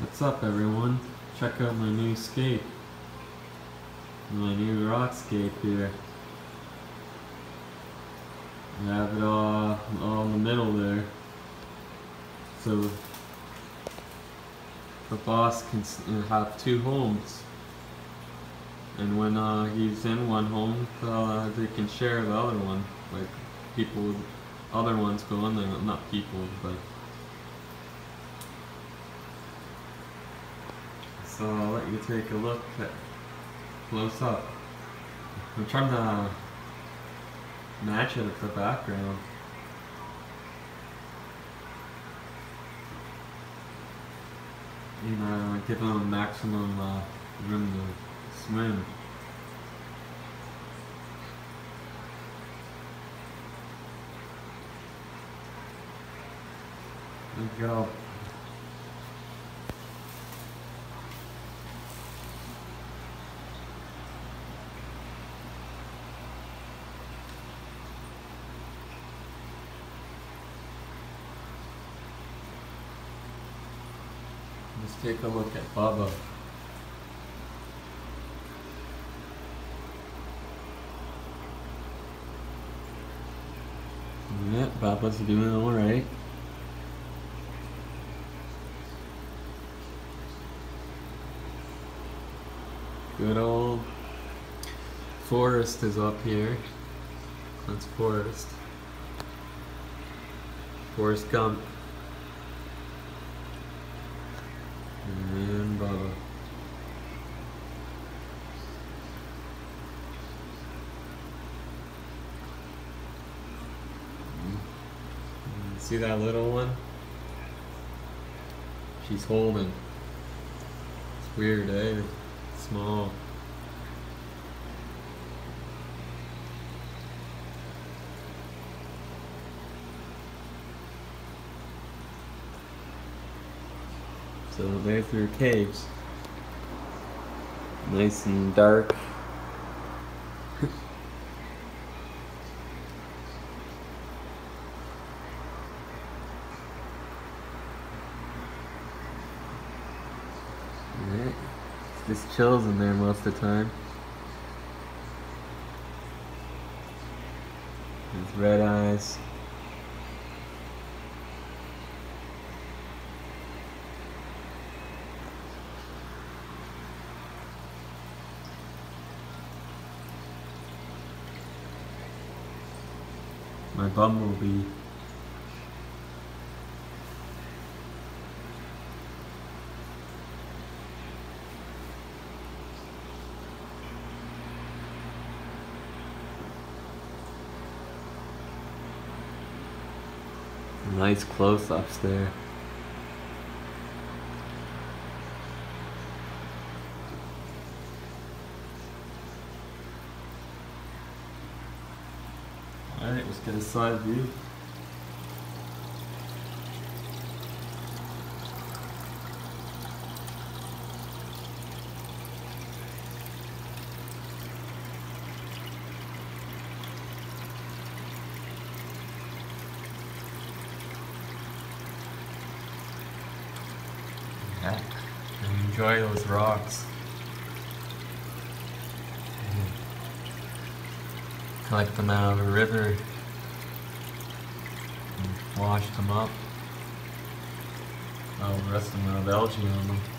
What's up, everyone? Check out my new scape. My new rockscape here. I have it all in the middle there. So the boss can have two homes. And when he's in one home, they can share the other one. Like people, other ones go in there, not people, but. So I'll let you take a look at close up. I'm trying to match it with the background. And give them maximum room to swim. There we go. Let's take a look at Bubba. Yeah, Bubba's doing alright. Good old Forrest is up here. That's Forrest. Forrest Gump. And Bubba. See that little one? She's holding. It's weird, eh? It's small. So there's their caves. Nice and dark. Alright. Just chills in there most of the time. His red eyes. My bumblebee. Nice close-ups there. Alright, let's get a side view. Yeah, and enjoy those rocks. Collect them out of a river and wash them up. Oh, the rest of them have algae on them.